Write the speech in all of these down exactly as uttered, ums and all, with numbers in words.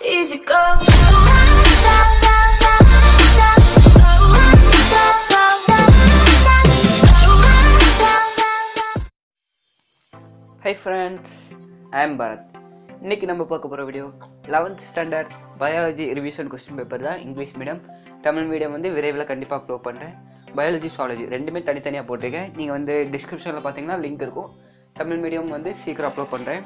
easy go. Hi friends, I am Bharat. இன்னைக்கு நம்ம பார்க்க போற video eleventh standard biology revision question paper தான். இங்கிலீஷ் மீடியம், தமிழ் மீடியம் வந்து விரைவில் கண்டிப்பா அப்லோட் பண்றேன். பயாலஜி சுவாலஜி ரெண்டுமே தனித்தனியா போட்டுருக்கேன். நீங்க வந்து டிஸ்கிரிப்ஷன்ல பாத்தீங்கன்னா லிங்க் இருக்கும். தமிழ் மீடியம் வந்து சீக்கிரம் அப்லோட் பண்றேன்.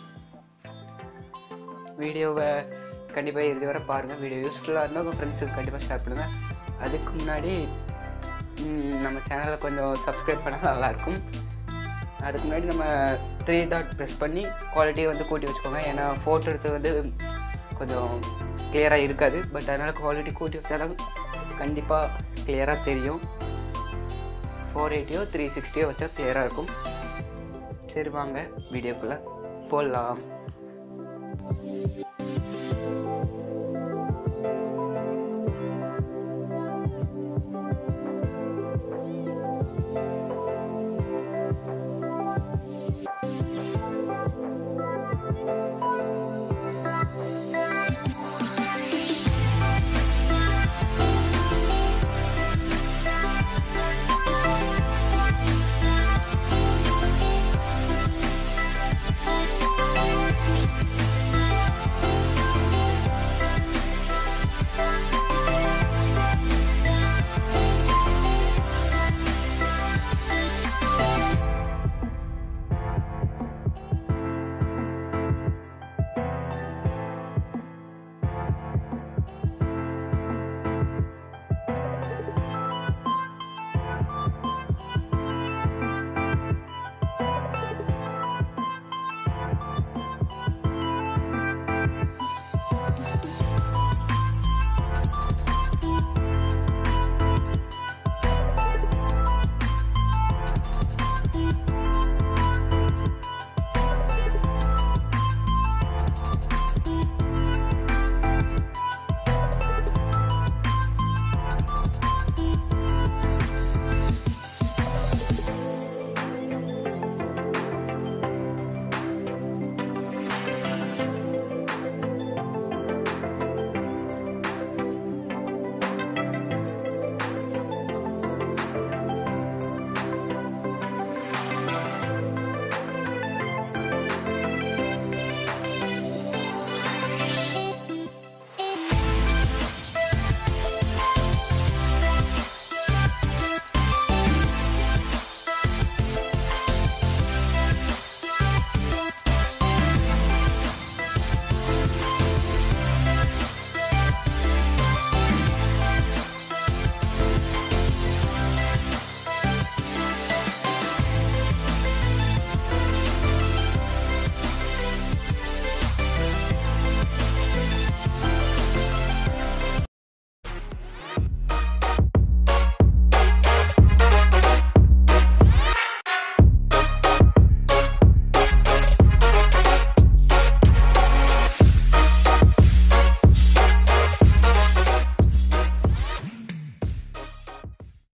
வீடியோவை கண்டிப்பா இறுதி வரை பாருங்க. வீடியோ யூஸ்ஃபுல்லா இருந்தா உங்க ஃப்ரெண்ட்ஸுக்கு கண்டிப்பா ஷேர் பண்ணுங்க. அதுக்கு முன்னாடி நம்ம சேனலை கொஞ்சம் சப்ஸ்கிரைப் பண்ணால் நல்லாயிருக்கும். அதுக்கு முன்னாடி நம்ம த்ரீ டாட் ப்ரெஸ் பண்ணி குவாலிட்டியை வந்து கூட்டி வச்சுக்கோங்க. ஏன்னா ஃபோட்டோ எடுத்து வந்து கொஞ்சம் கிளியராக இருக்காது. பட் அதனால் குவாலிட்டி கூட்டி வச்சாலும் கண்டிப்பாக கிளியராக தெரியும். ஃபோர் எயிட்டியோ த்ரீ சிக்ஸ்டியோ வச்சா கிளியராக இருக்கும். சரி வாங்க வீடியோக்குள்ளே போடலாம்.